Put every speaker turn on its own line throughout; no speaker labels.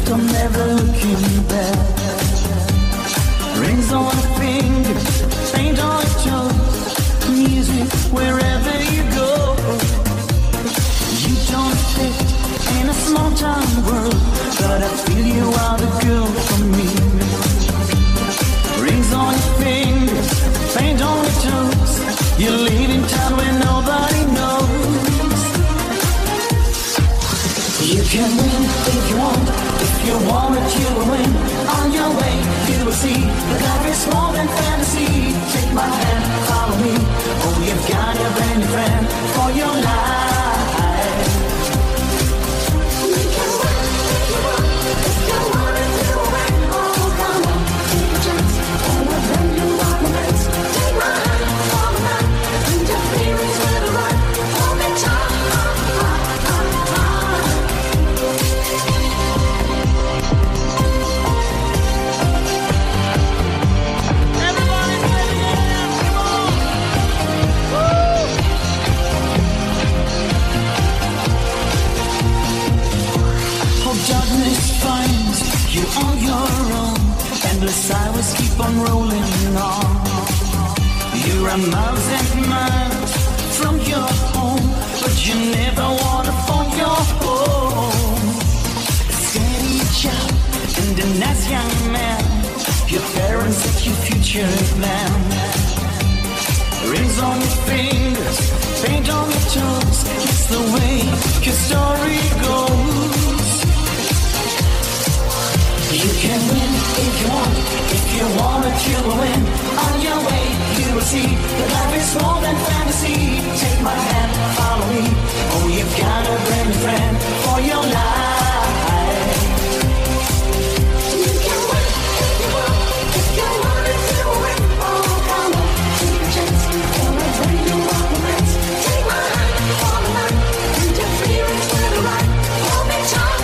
I'm never looking back. Rings on your finger, paint on your toes, music wherever you go. You don't fit in a small town world, but I feel you are the girl for me. Rings on your fingers, paint on your toes, you live in town where nobody knows. You can win if you want, if you want it you will win. On your way you will see that life is more than fantasy. Take my hand, follow me, oh you've got a brand new friend for your life. You can win if you want, if you want it you will win. Oh come on, take a chance, oh a brand new romance. Take my hand, follow me, interference with the right, hold me tight. Darkness finds you on your own. Endless hours keep on rolling on. You're a miles and miles from your home, but you never wanna phone your home. Steady job and a nice young man. Your parents set your future plan. Rings on your fingers, paint on your toes. It's the way your story goes. You can win if you want, if you want it you will win. On your way you will see that life is more than fantasy. Take my hand, follow me, oh you've got a brand new friend for your life. You can win if you want, if you want it you will win. Oh come on, take a chance, for a brand new romance. Take my hand, follow me, interference with the right, hold me tight.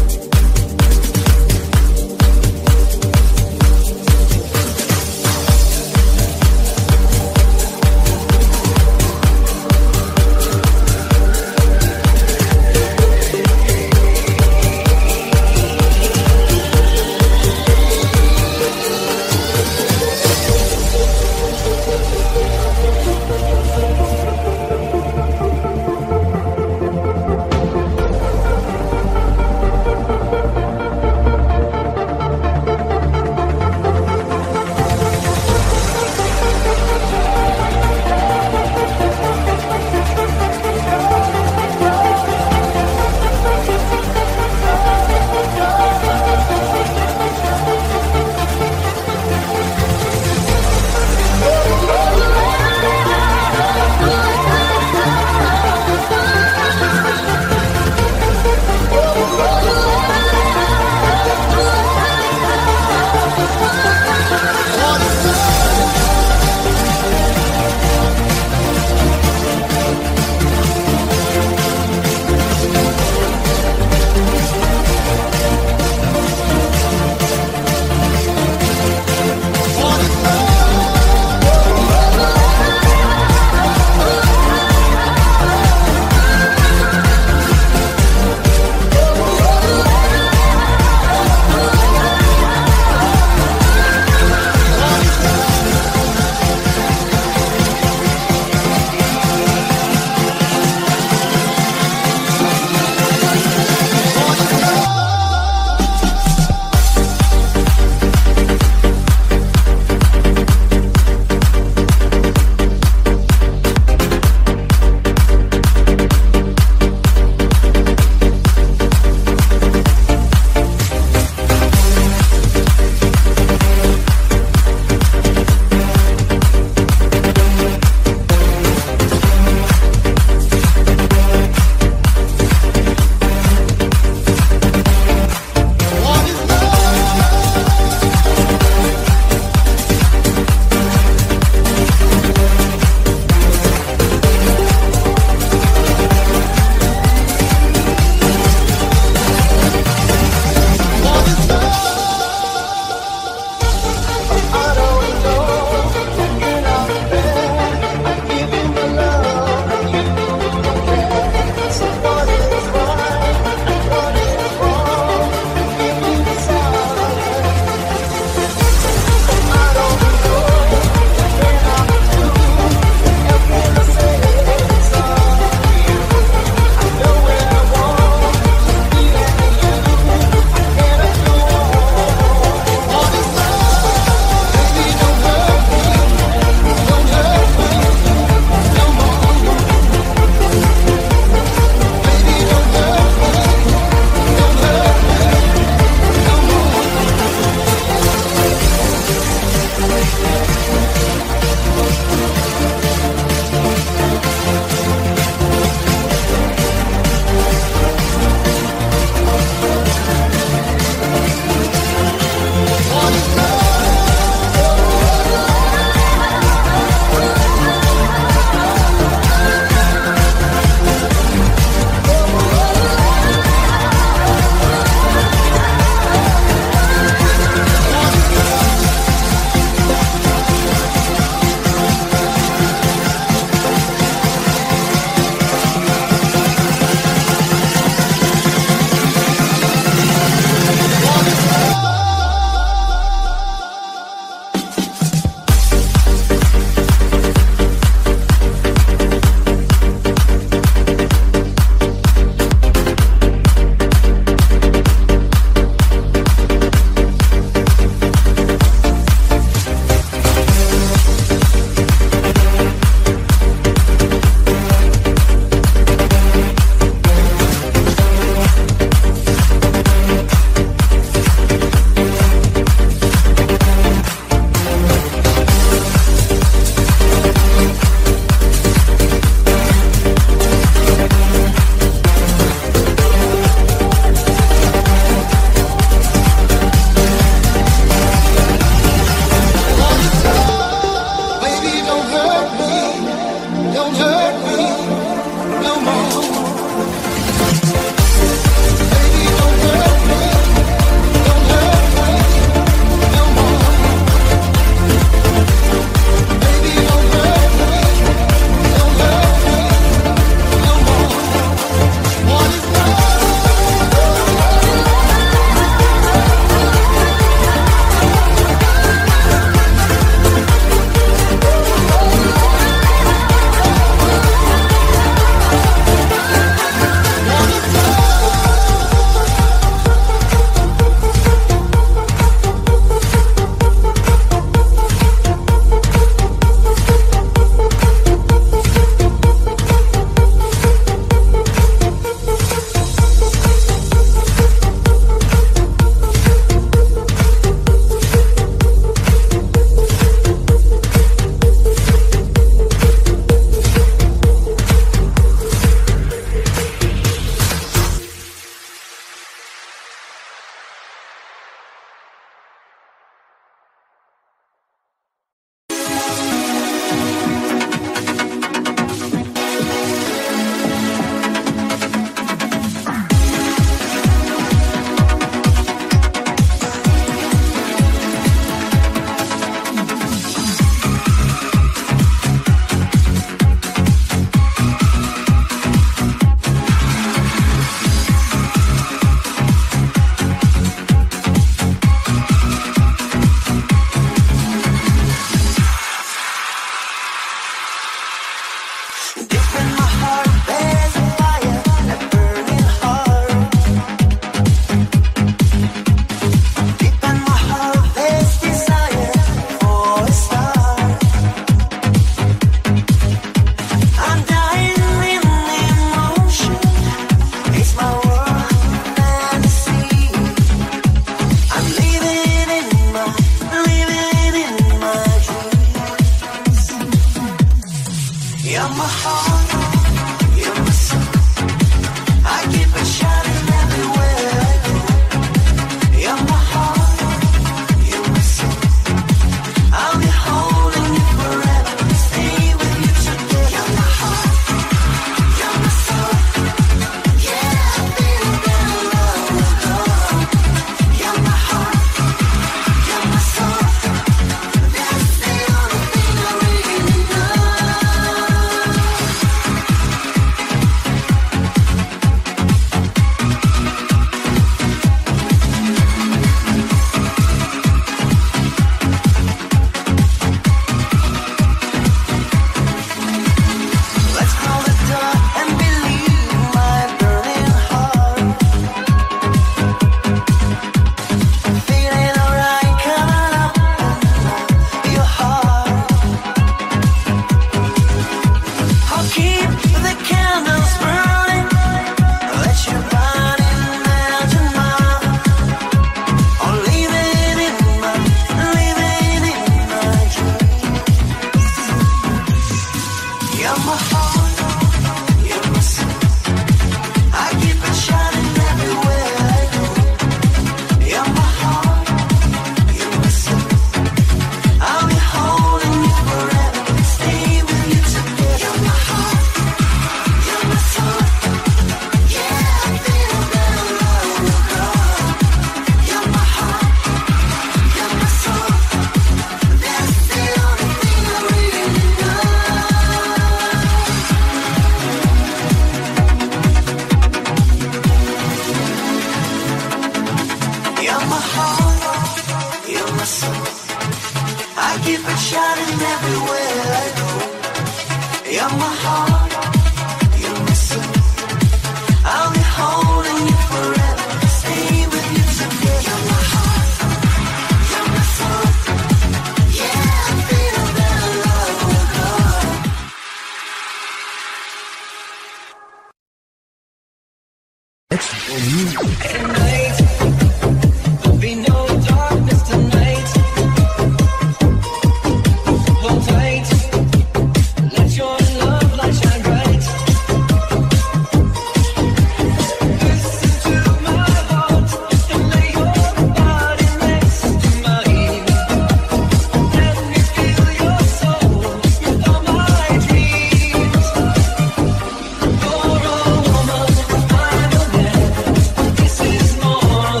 This is more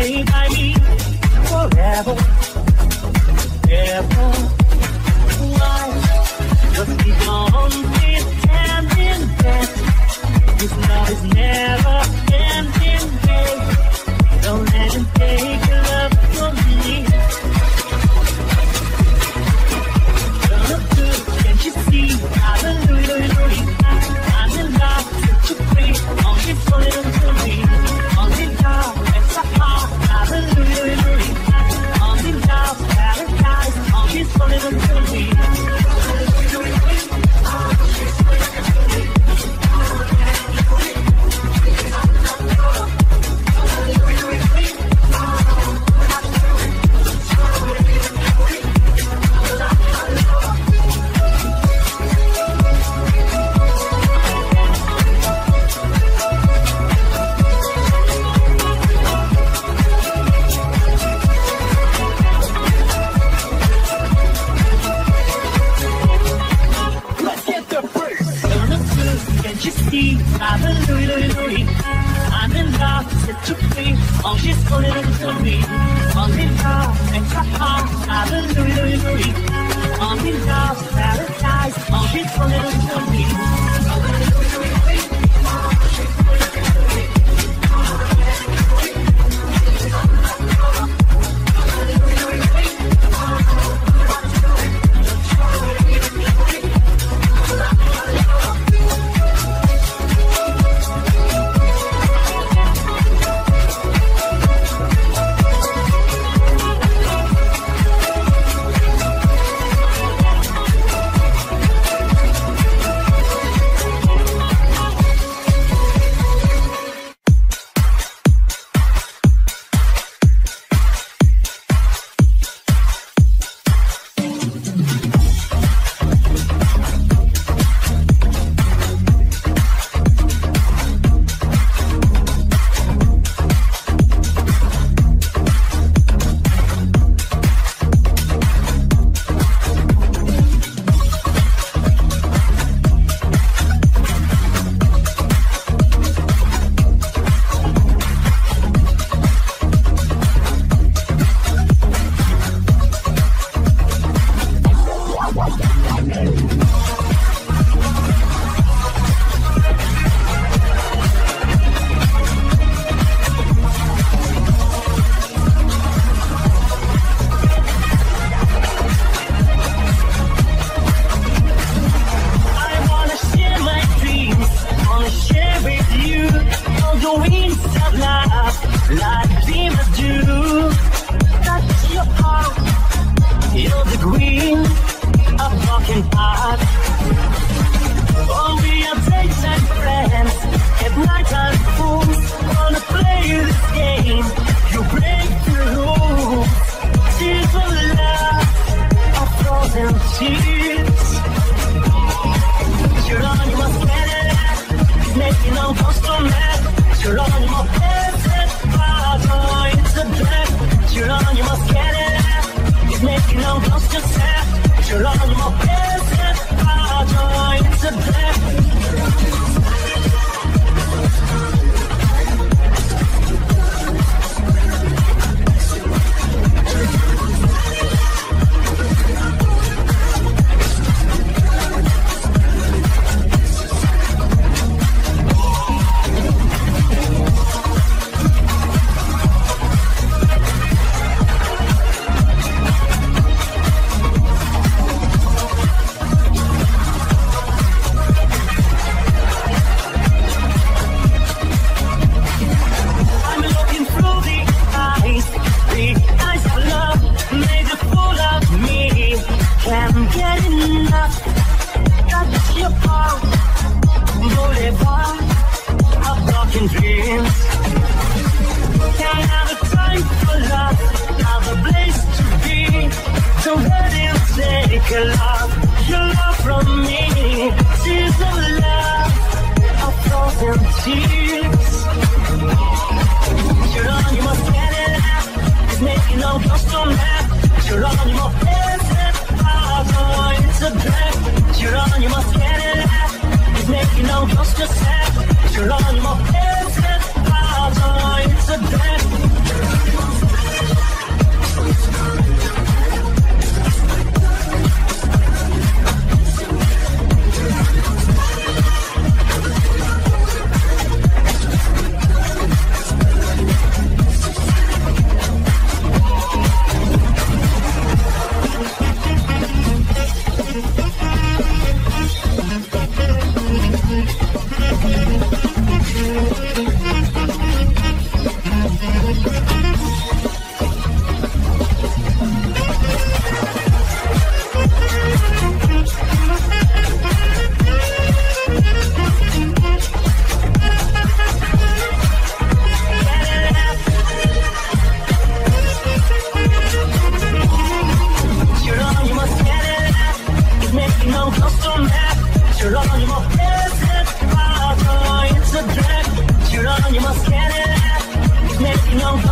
stay by me forever, ever. Why? Just because we're standing there, this love is never ending, babe. Don't let him take your love from me. Don't look good, can't you see? Hallelujah, I'm in love, set you free. Only for little to me. Only love, that's a heart. Hallelujah, only love, paradise. Only for little to me. I'm in love, set you free. All she's calling to me. Only love, makes her heart. Hallelujah. Only love, paradise. All she's calling to me. You're on my head, it's a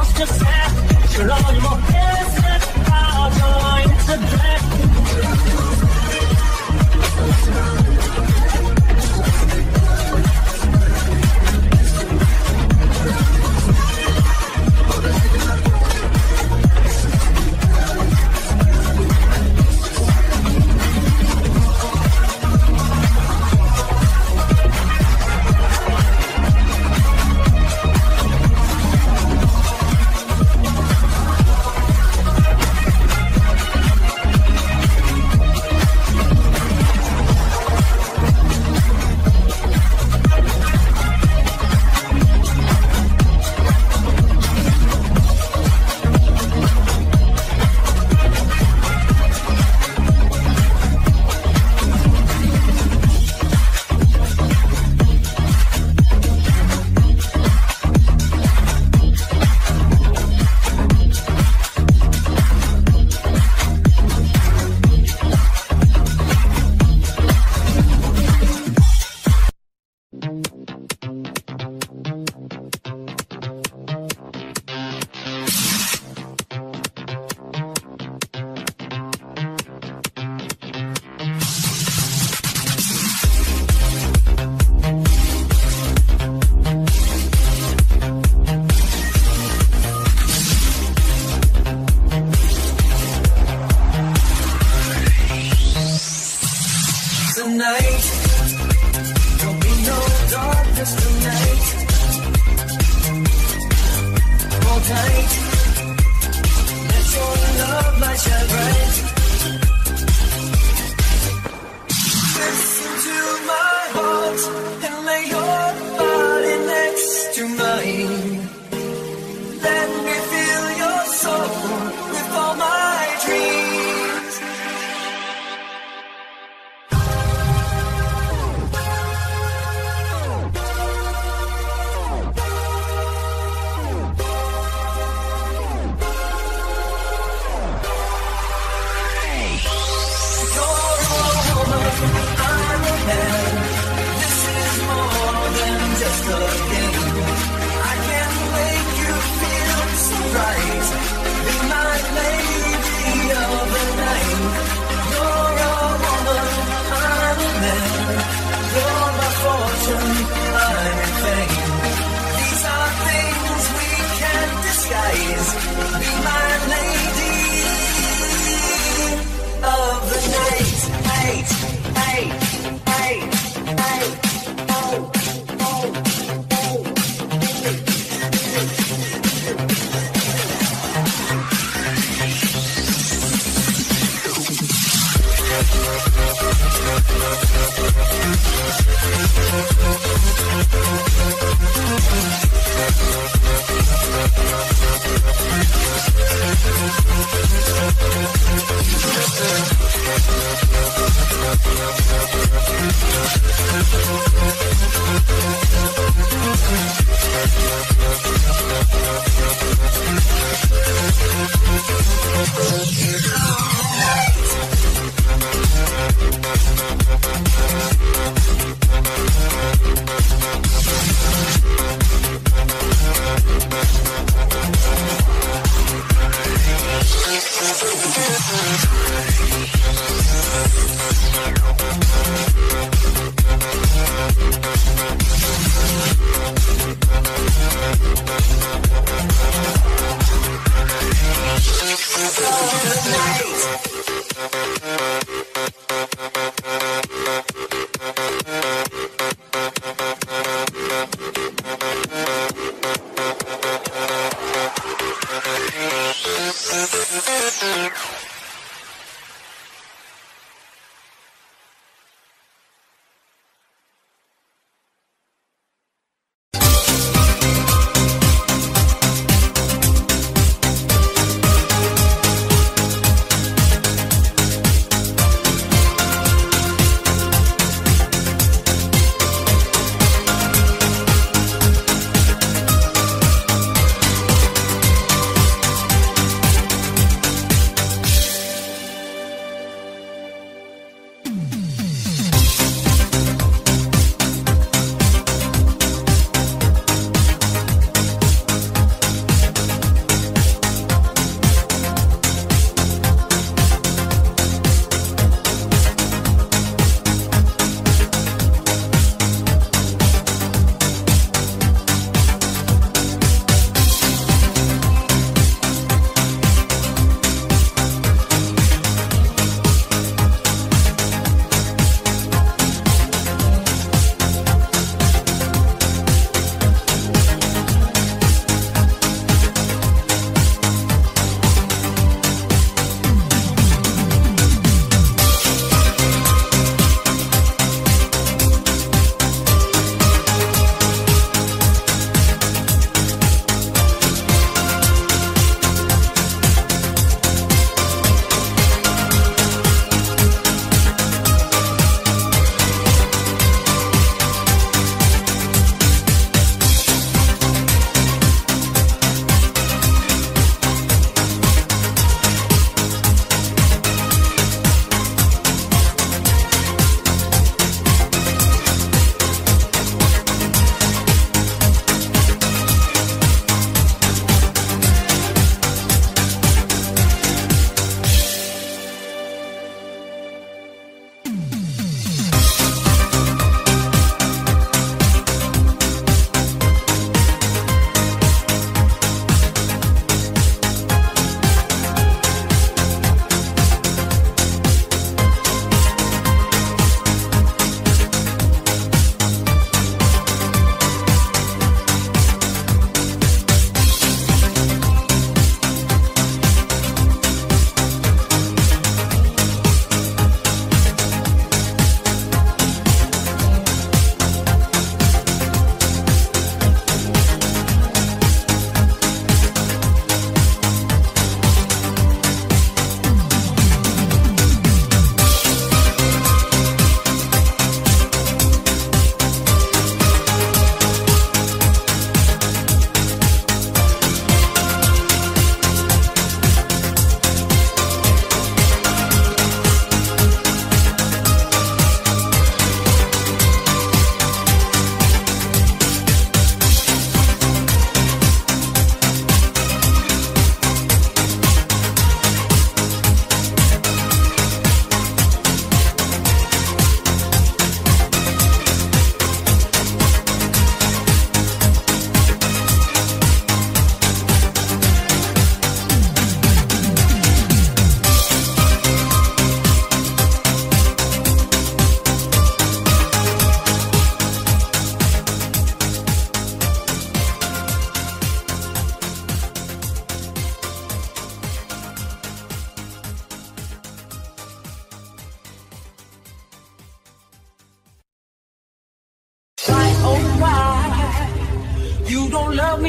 just sad. You're all your more innocent. I'll join the drag.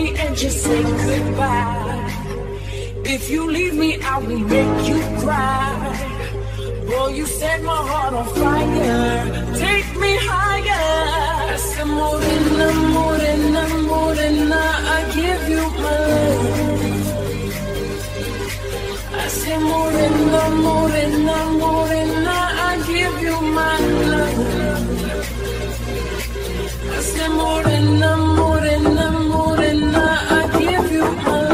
me and just say goodbye. If you leave me, I will make you cry. Boy, you set my heart on fire. Take me higher. Essa morena, morena, morena, I give you my love. I say morena, morena, morena, I give you my love. I say morena, morena, morena, I give you my love.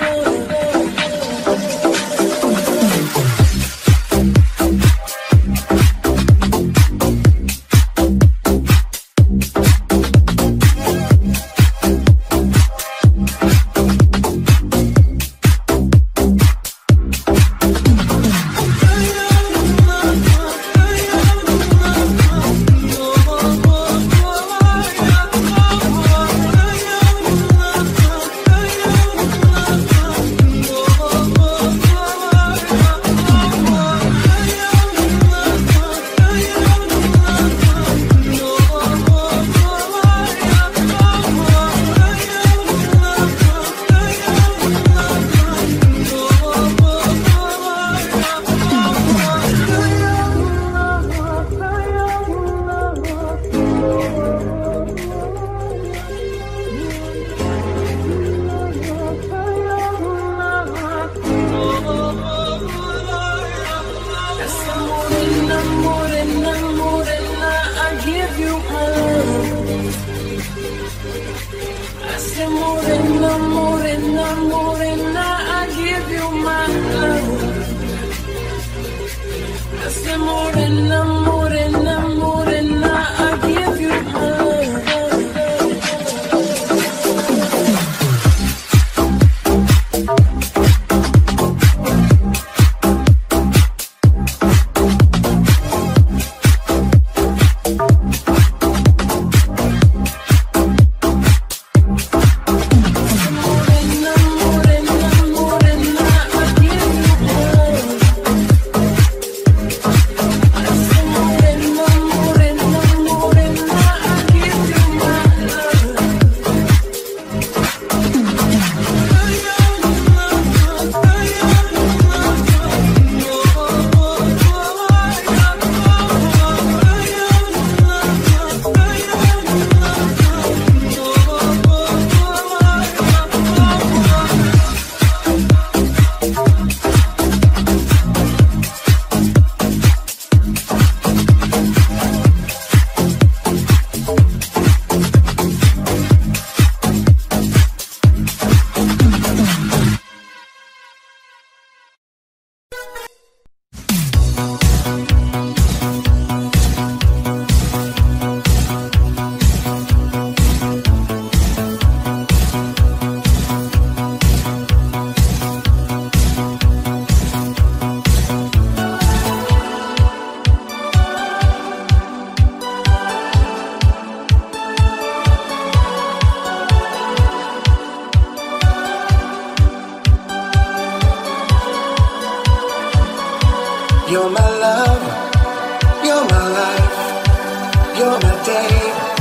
You're my love, you're my life, you're my day,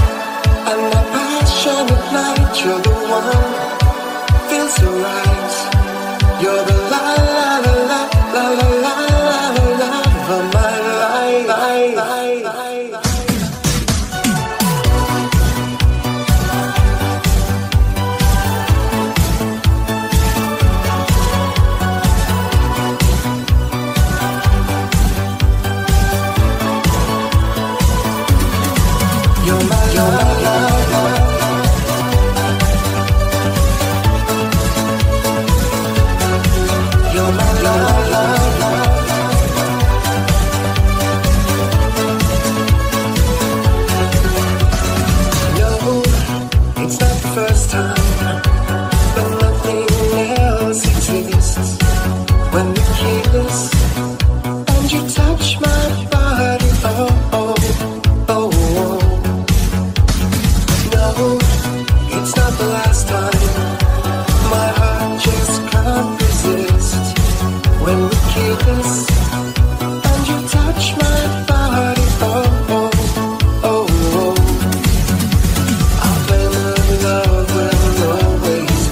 and my passion at night. You're the one, feels so right. You're the la la la la la la la la love of my life. Always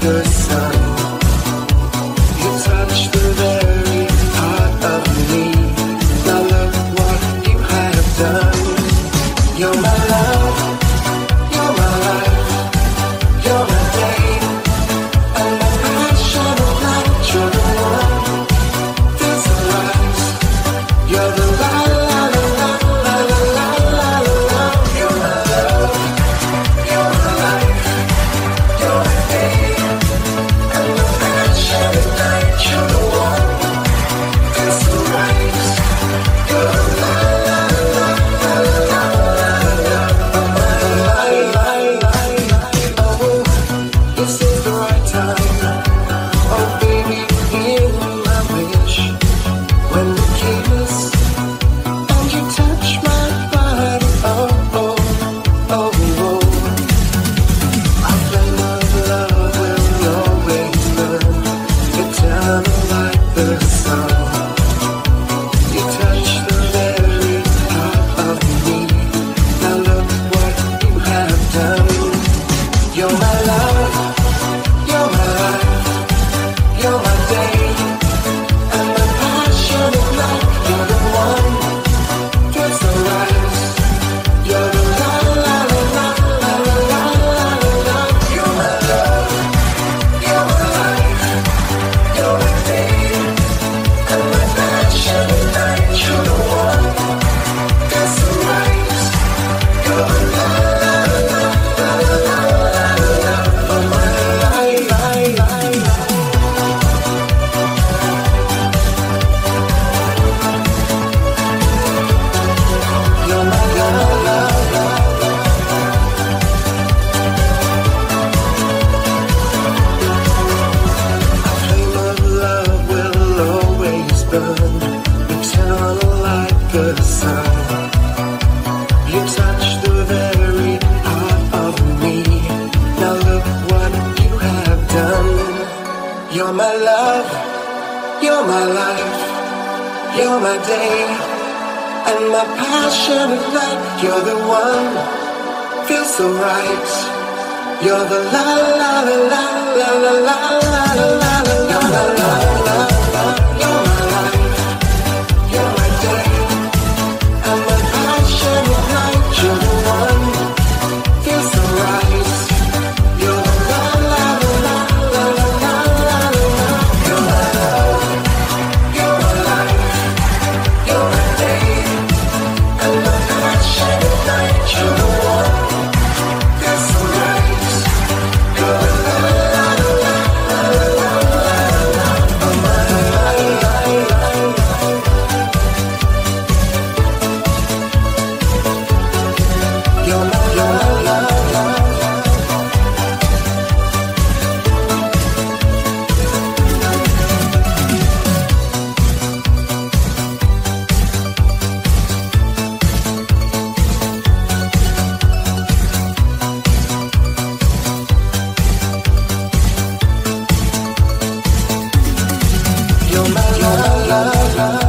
the sun. You touch the very heart of me. Now look what you have done. You're my love, you're my life, you're my day, and my passion of light. You're the one, feels alive. You're the la la la la la la la la la. You're my love, you're my life, you're my day, and my passion of light. You're the one, feels alive. You're the la la la la la la la. This is the right time. Oh baby, hear my wish. When we kiss and you touch my body, oh oh oh oh. Our flame of love will always burn, eternal like the sun. You touch the very heart of me. Now look what you have done. You're my love, you're my life, you're my day, and my passion of life. You're the one, feels so right. You're the la la la la la la la la la. You're my love, you're my life, you're my day, and my passion of life. You're the one, feels so right. You're the la la la la la la la. Oh my life. You're my love. A flame of love will always burn, eternal like the sun. You touch the very heart of me. Now look what you have done. You're my love, you're my life, you're my day, and my passion of light. You're the one, feels so right. You're the la la la la la la la la la la. You're my love, you're my life, you're my day, and my passion of light. You're the one, feels so right. You're the la la la la la la la la. You're my love, you're my life, you're my day, and my passion of light. You're the one, feels so right. You're the la la la la la la la. Oh my life. You're my love. You're my love.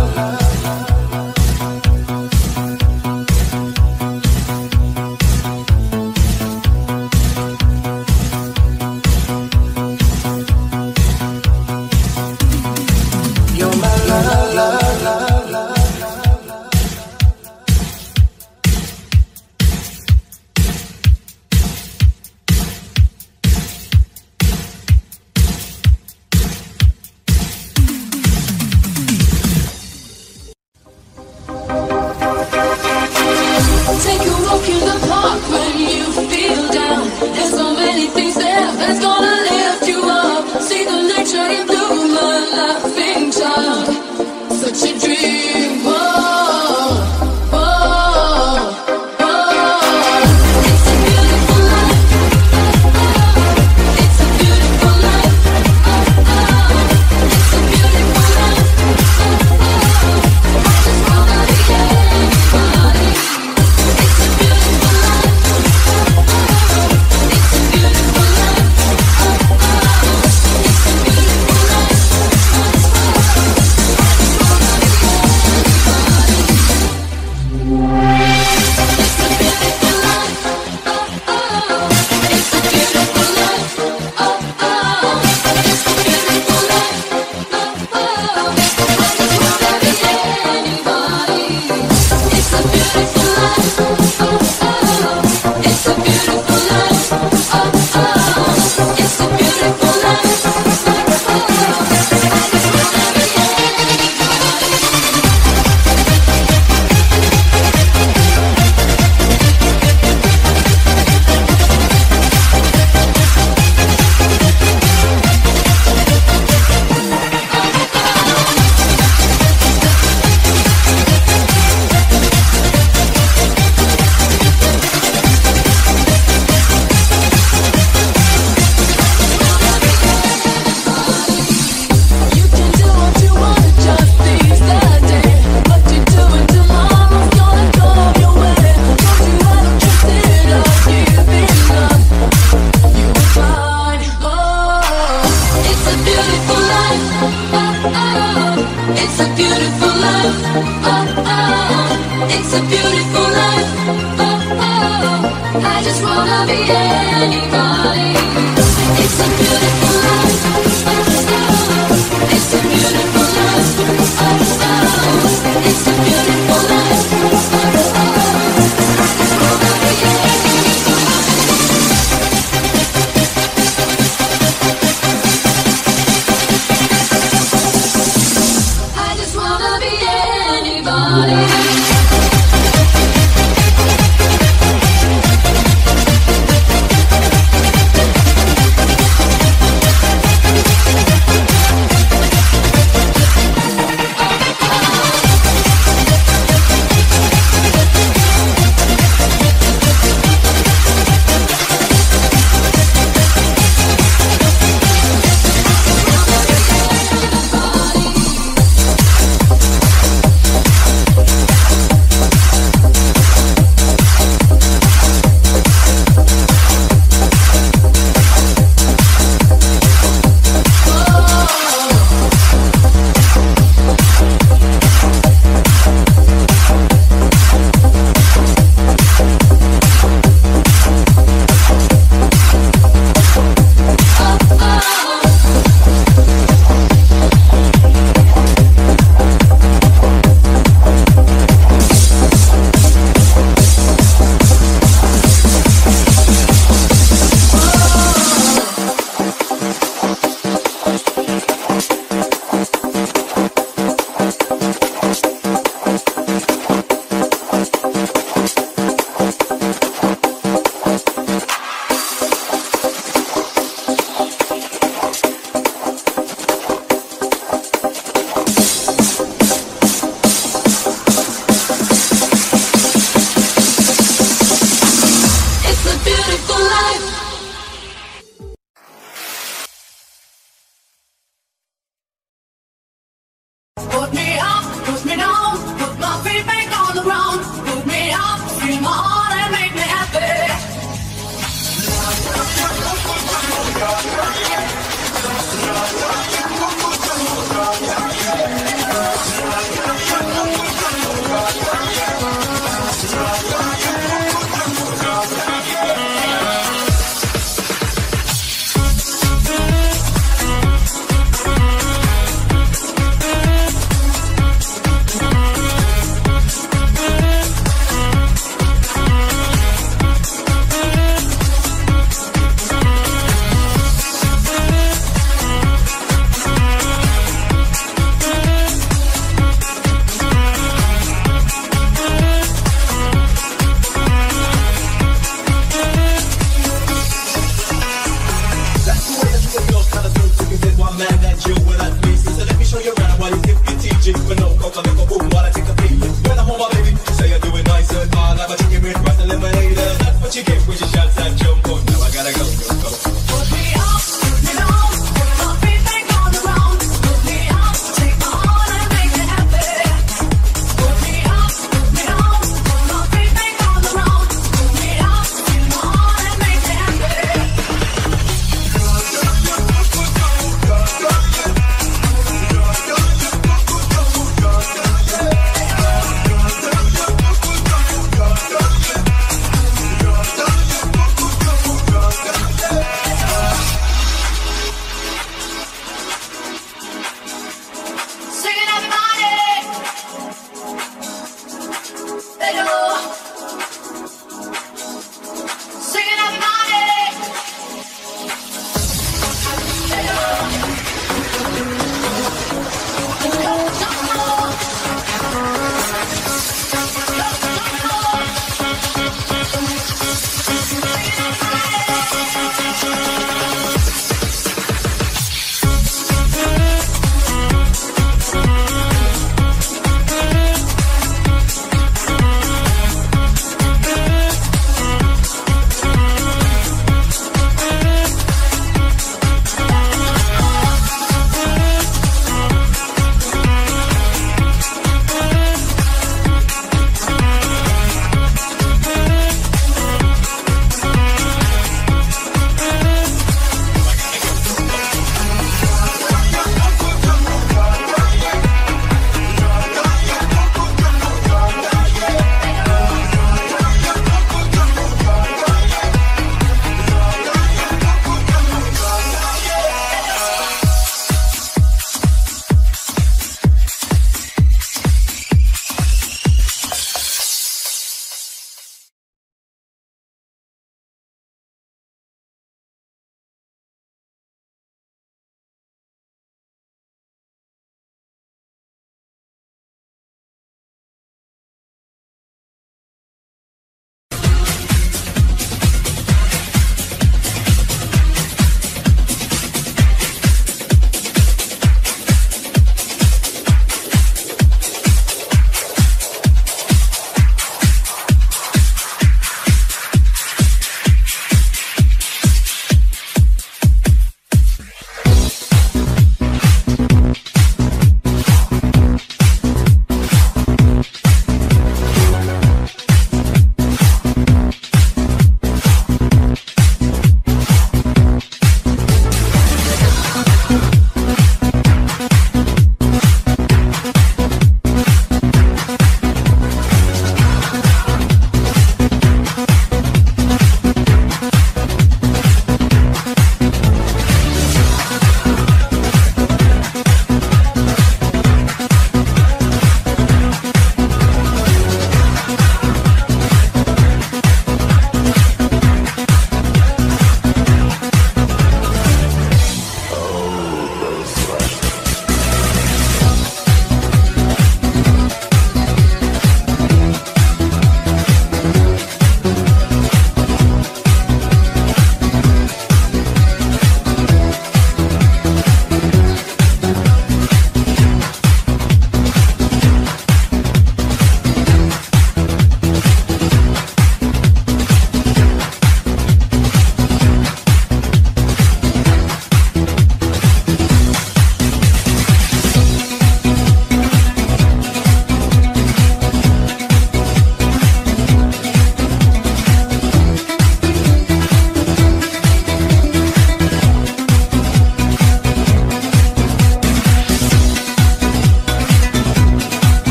You're my love.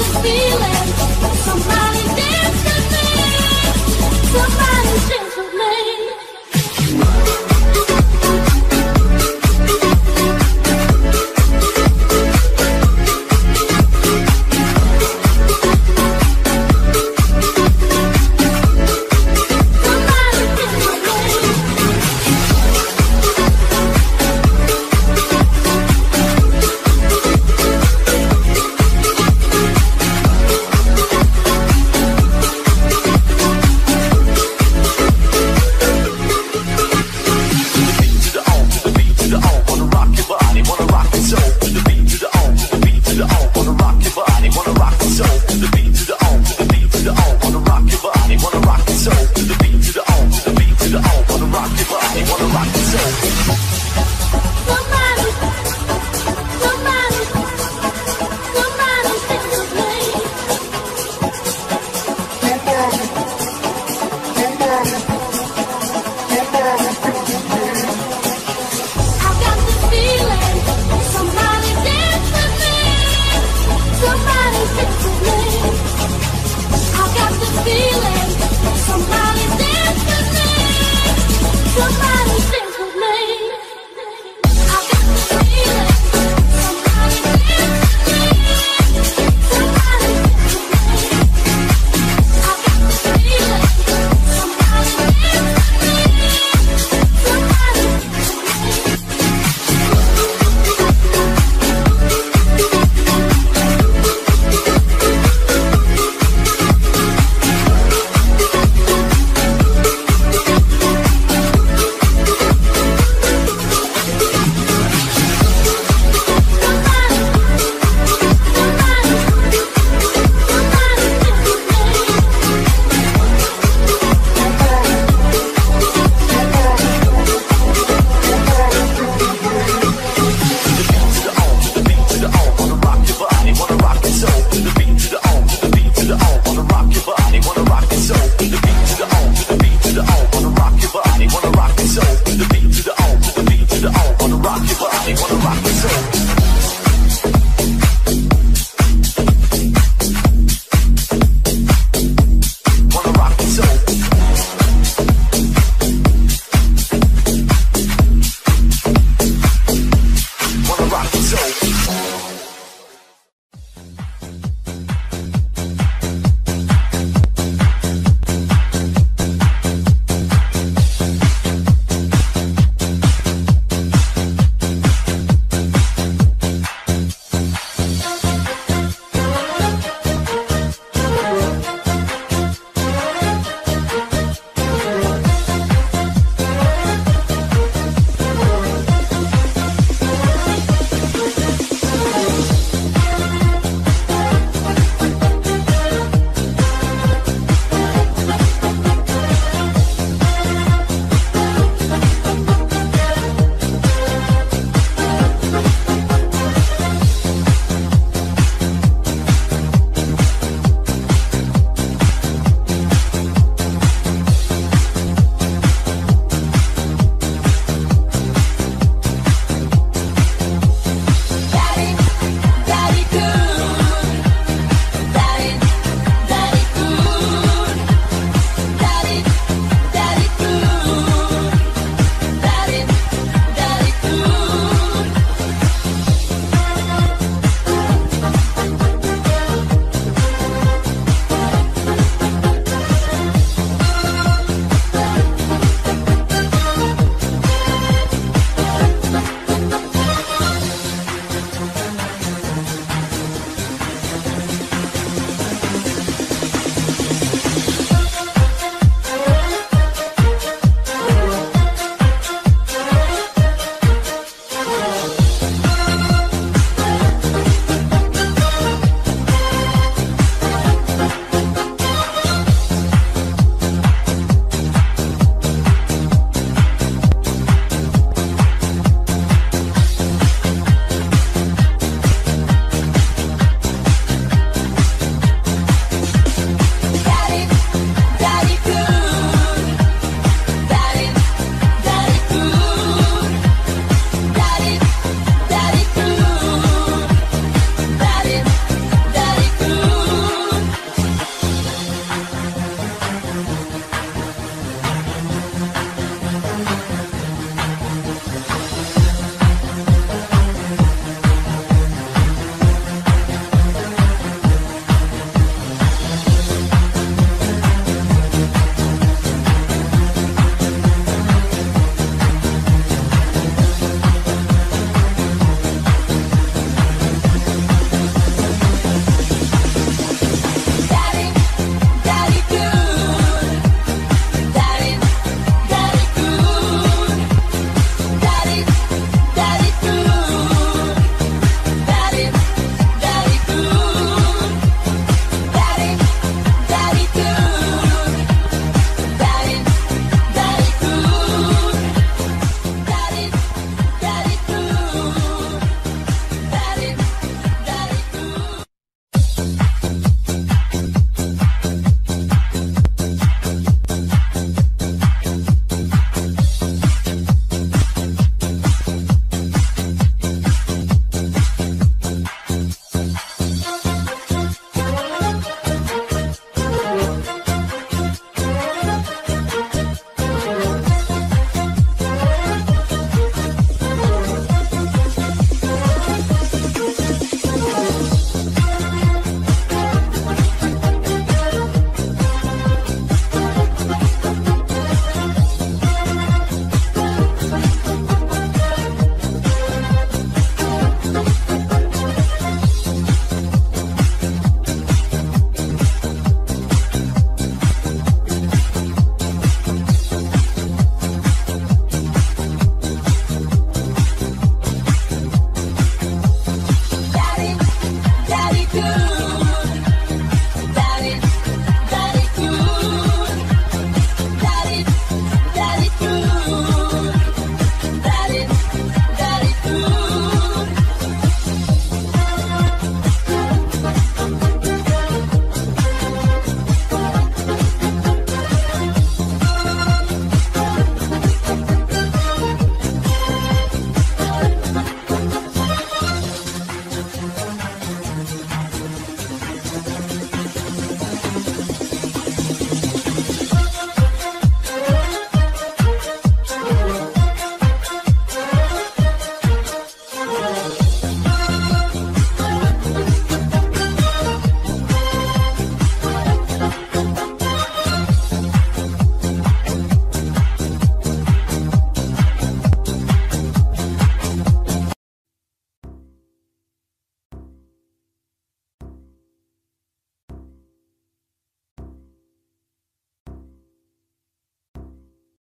feeling. Somebody dance with me. Somebody